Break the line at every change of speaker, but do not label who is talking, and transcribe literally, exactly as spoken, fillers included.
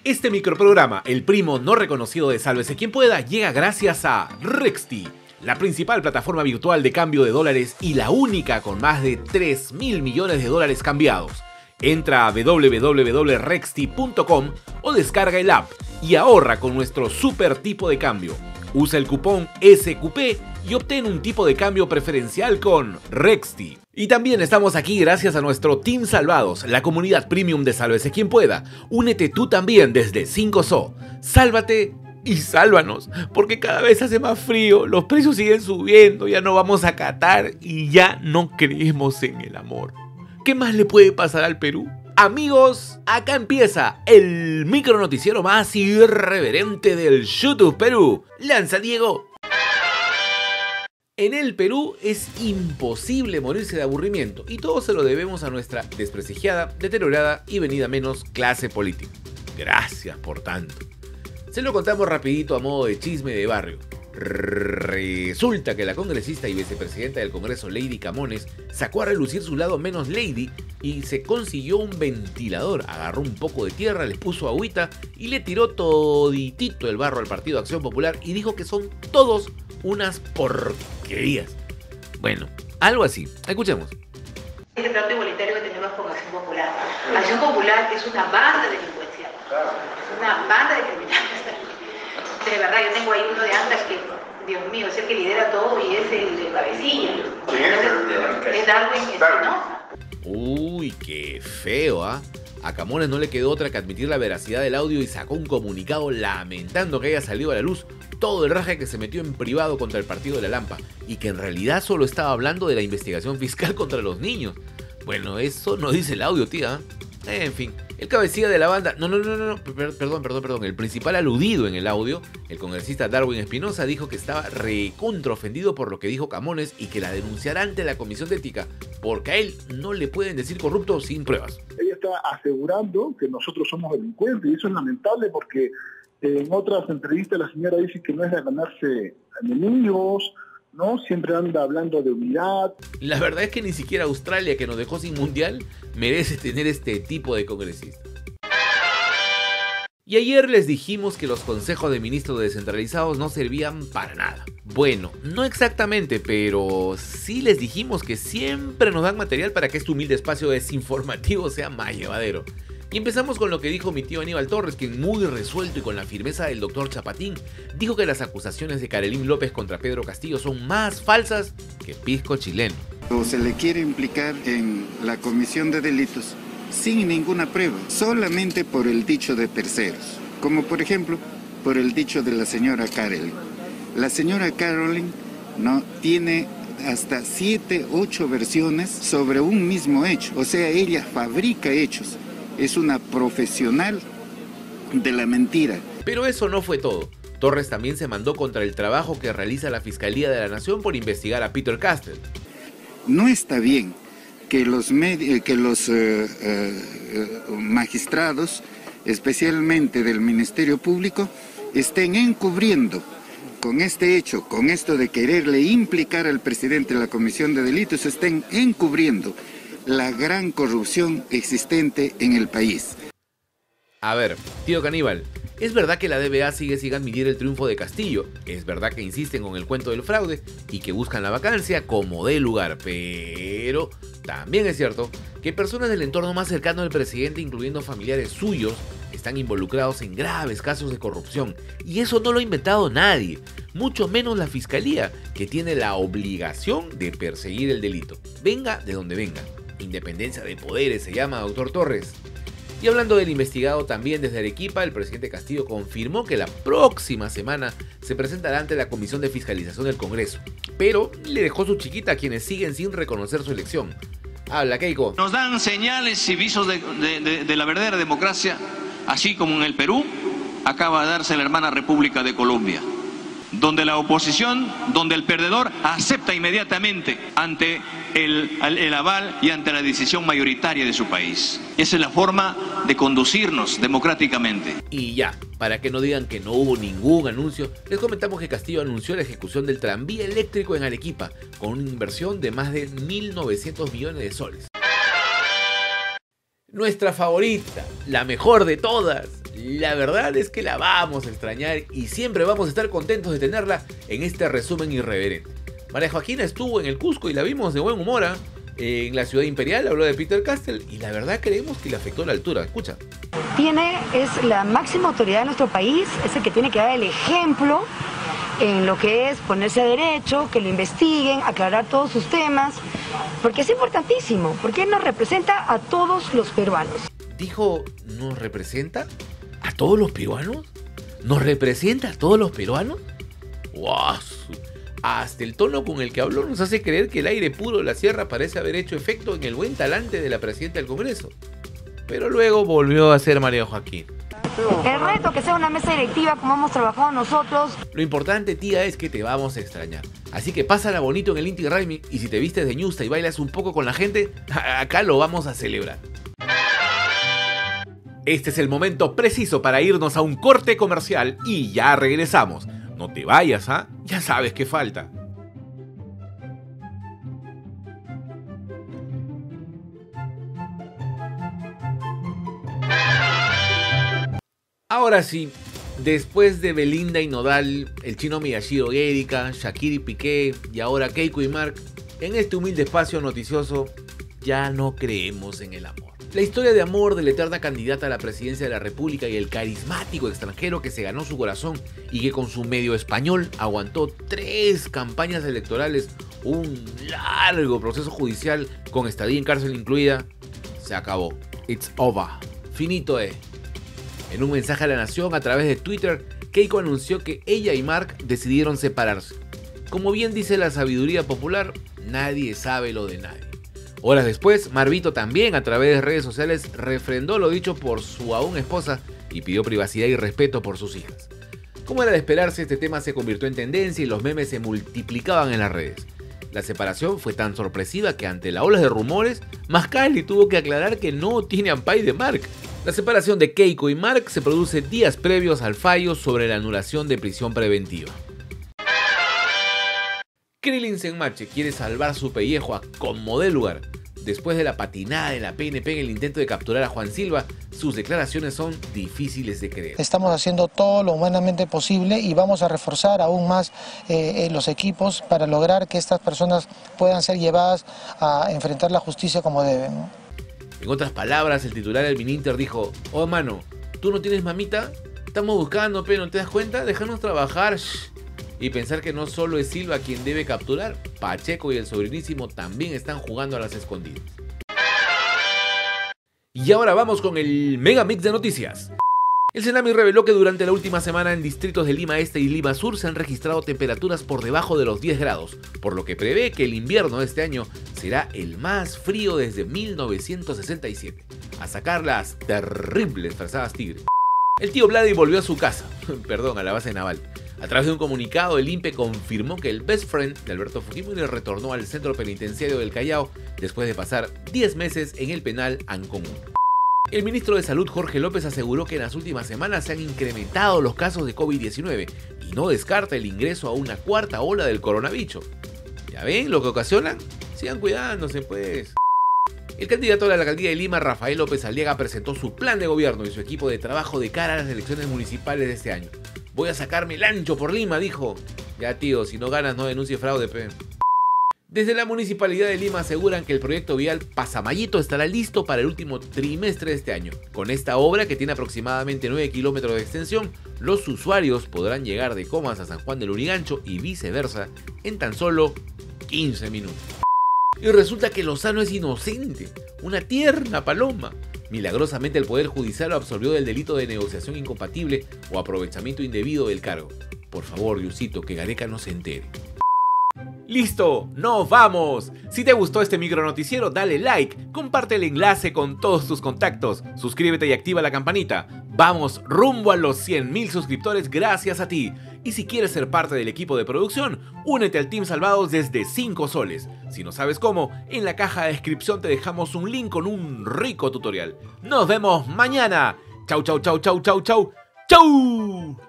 Este microprograma, el primo no reconocido de Sálvese Quien Pueda, llega gracias a Rexti, la principal plataforma virtual de cambio de dólares y la única con más de tres mil millones de dólares cambiados. Entra a w w w punto rexti punto com o descarga el app y ahorra con nuestro super tipo de cambio. Usa el cupón S Q P y obtén un tipo de cambio preferencial con Rexti. Y también estamos aquí gracias a nuestro Team Salvados, la comunidad premium de Sálvese Quien Pueda. Únete tú también desde cinco so. Sálvate y sálvanos, porque cada vez hace más frío, los precios siguen subiendo, ya no vamos a Qatar y ya no creemos en el amor. ¿Qué más le puede pasar al Perú? Amigos, acá empieza el micro noticiero más irreverente del YouTube Perú. ¡Lanza, Diego! En el Perú es imposible morirse de aburrimiento y todo se lo debemos a nuestra desprestigiada, deteriorada y venida menos clase política. Gracias por tanto. Se lo contamos rapidito a modo de chisme de barrio. Resulta que la congresista y vicepresidenta del Congreso, Lady Camones, sacó a relucir su lado menos lady y se consiguió un ventilador. Agarró un poco de tierra, les puso agüita y le tiró toditito el barro al Partido Acción Popular y dijo que son todos unas porquerías. Bueno, algo así. Escuchemos.
Este trato igualitario que tenemos con Acción Popular. Acción Popular es una banda delincuencial. Es una banda de criminales. De verdad, yo tengo ahí uno de Andas que, Dios mío, es el que lidera todo y es el de cabecilla. Entonces, es Darwin Espinosa.
Uy, qué feo, ¿ah? ¿eh? A Camones no le quedó otra que admitir la veracidad del audio y sacó un comunicado lamentando que haya salido a la luz todo el raje que se metió en privado contra el partido de la Lampa y que en realidad solo estaba hablando de la investigación fiscal contra los niños. Bueno, eso no dice el audio, tía. En fin, el cabecilla de la banda, no, no, no, no, perdón, perdón, perdón, el principal aludido en el audio, el congresista Darwin Espinosa, dijo que estaba recontra ofendido por lo que dijo Camones y que la denunciará ante la Comisión de Ética, porque a él no le pueden decir corrupto sin pruebas.
Ella está asegurando que nosotros somos delincuentes y eso es lamentable porque en otras entrevistas la señora dice que no es de ganarse enemigos, ¿no? Siempre anda hablando de unidad.
La verdad es que ni siquiera Australia, que nos dejó sin mundial, merece tener este tipo de congresistas. Y ayer les dijimos que los consejos de ministros descentralizados no servían para nada. Bueno, no exactamente, pero sí les dijimos que siempre nos dan material para que este humilde espacio desinformativo sea más llevadero. Y empezamos con lo que dijo mi tío Aníbal Torres, quien muy resuelto y con la firmeza del doctor Chapatín, dijo que las acusaciones de Karelyn López contra Pedro Castillo son más falsas que pisco chileno.
O se le quiere implicar en la comisión de delitos sin ninguna prueba, solamente por el dicho de terceros, como por ejemplo por el dicho de la señora Karelyn. La señora Karelyn no tiene hasta siete, ocho versiones sobre un mismo hecho, o sea, ella fabrica hechos. Es una profesional de la mentira.
Pero eso no fue todo. Torres también se mandó contra el trabajo que realiza la Fiscalía de la Nación por investigar a Peter Castell.
No está bien que los, que los uh, uh, magistrados, especialmente del Ministerio Público, estén encubriendo con este hecho, con esto de quererle implicar al presidente de la Comisión de Delitos, estén encubriendo la gran corrupción existente en el país.
A ver, tío Caníbal, es verdad que la D B A sigue sin admitir el triunfo de Castillo, es verdad que insisten con el cuento del fraude y que buscan la vacancia como dé lugar, pero también es cierto que personas del entorno más cercano del presidente, incluyendo familiares suyos, están involucrados en graves casos de corrupción y eso no lo ha inventado nadie, mucho menos la Fiscalía, que tiene la obligación de perseguir el delito, venga de donde venga. Independencia de poderes se llama, doctor Torres. Y hablando del investigado también desde Arequipa, el presidente Castillo confirmó que la próxima semana se presentará ante la Comisión de Fiscalización del Congreso, pero le dejó su chiquita a quienes siguen sin reconocer su elección. Habla, Keiko.
Nos dan señales y visos de, de, de, de la verdadera democracia, así como en el Perú acaba de darse en la hermana República de Colombia, donde la oposición, donde el perdedor acepta inmediatamente ante el, el aval y ante la decisión mayoritaria de su país. Esa es la forma de conducirnos democráticamente.
Y ya, para que no digan que no hubo ningún anuncio, les comentamos que Castillo anunció la ejecución del tranvía eléctrico en Arequipa, con una inversión de más de mil novecientos millones de soles. Nuestra favorita, la mejor de todas. La verdad es que la vamos a extrañar y siempre vamos a estar contentos de tenerla en este resumen irreverente. María Joaquina estuvo en el Cusco y la vimos de buen humor, ¿eh? En la ciudad imperial habló de Peter Castell y la verdad creemos que le afectó la altura. Escucha.
Tiene, es la máxima autoridad de nuestro país, es el que tiene que dar el ejemplo en lo que es ponerse a derecho, que lo investiguen, aclarar todos sus temas, porque es importantísimo, porque él nos representa a todos los peruanos.
Dijo, ¿nos representa a todos los peruanos? ¿Nos representa a todos los peruanos? ¡Wow! Hasta el tono con el que habló nos hace creer que el aire puro de la sierra parece haber hecho efecto en el buen talante de la presidenta del Congreso. Pero luego volvió a ser María Joaquín.
El reto que sea una mesa directiva como hemos trabajado nosotros.
Lo importante, tía, es que te vamos a extrañar. Así que pásala bonito en el Inti Raymi y si te vistes de ñusta y bailas un poco con la gente, acá lo vamos a celebrar. Este es el momento preciso para irnos a un corte comercial y ya regresamos. No te vayas, ¿ah? ¿eh? Ya sabes qué falta. Ahora sí, después de Belinda y Nodal, el chino Miyashiro y Erika, Shakira y Piqué y ahora Keiko y Mark, en este humilde espacio noticioso ya no creemos en el amor. La historia de amor de la eterna candidata a la presidencia de la República y el carismático extranjero que se ganó su corazón y que con su medio español aguantó tres campañas electorales, un largo proceso judicial con estadía en cárcel incluida, se acabó. It's over. Finito es. En un mensaje a la nación a través de Twitter, Keiko anunció que ella y Mark decidieron separarse. Como bien dice la sabiduría popular, nadie sabe lo de nadie. Horas después, Marvito también a través de redes sociales refrendó lo dicho por su aún esposa y pidió privacidad y respeto por sus hijas. Como era de esperarse, este tema se convirtió en tendencia y los memes se multiplicaban en las redes. La separación fue tan sorpresiva que ante la ola de rumores, Mascali tuvo que aclarar que no tiene ampay de Mark. La separación de Keiko y Mark se produce días previos al fallo sobre la anulación de prisión preventiva. Krillin Senmache quiere salvar su pellejo a como dé lugar. Después de la patinada de la P N P en el intento de capturar a Juan Silva, sus declaraciones son difíciles de creer.
Estamos haciendo todo lo humanamente posible y vamos a reforzar aún más eh, los equipos para lograr que estas personas puedan ser llevadas a enfrentar la justicia como deben, ¿no?
En otras palabras, el titular del Mininter dijo: oh mano, ¿tú no tienes mamita? Estamos buscando, pero ¿no te das cuenta? Déjanos trabajar. Shh. Y pensar que no solo es Silva quien debe capturar, Pacheco y el sobrinísimo también están jugando a las escondidas. Y ahora vamos con el Mega Mix de noticias. El Senami reveló que durante la última semana en distritos de Lima Este y Lima Sur se han registrado temperaturas por debajo de los diez grados, por lo que prevé que el invierno de este año será el más frío desde mil novecientos sesenta y siete. A sacar las terribles frazadas tigre. El tío Vladi volvió a su casa, perdón, a la base naval. A través de un comunicado, el I N P E confirmó que el best friend de Alberto Fujimori retornó al centro penitenciario del Callao después de pasar diez meses en el penal Ancón. El ministro de Salud Jorge López aseguró que en las últimas semanas se han incrementado los casos de COVID diecinueve y no descarta el ingreso a una cuarta ola del coronavirus. ¿Ya ven lo que ocasionan? Sigan cuidándose pues. El candidato a la alcaldía de Lima, Rafael López Aliaga, presentó su plan de gobierno y su equipo de trabajo de cara a las elecciones municipales de este año. Voy a sacarme el ancho por Lima, dijo. Ya tío, si no ganas no denuncie fraude, pe. Desde la Municipalidad de Lima aseguran que el proyecto vial Pasamayito estará listo para el último trimestre de este año. Con esta obra, que tiene aproximadamente nueve kilómetros de extensión, los usuarios podrán llegar de Comas a San Juan del Lurigancho y viceversa en tan solo quince minutos. Y resulta que Lozano es inocente, una tierna paloma. Milagrosamente el Poder Judicial lo absolvió del delito de negociación incompatible o aprovechamiento indebido del cargo. Por favor, Diosito, que Gareca no se entere. ¡Listo! ¡Nos vamos! Si te gustó este micro noticiero, dale like, comparte el enlace con todos tus contactos, suscríbete y activa la campanita. Vamos rumbo a los cien mil suscriptores gracias a ti. Y si quieres ser parte del equipo de producción, únete al Team Salvados desde cinco soles. Si no sabes cómo, en la caja de descripción te dejamos un link con un rico tutorial. ¡Nos vemos mañana! ¡Chau, chau, chau, chau, chau, chau! ¡Chau!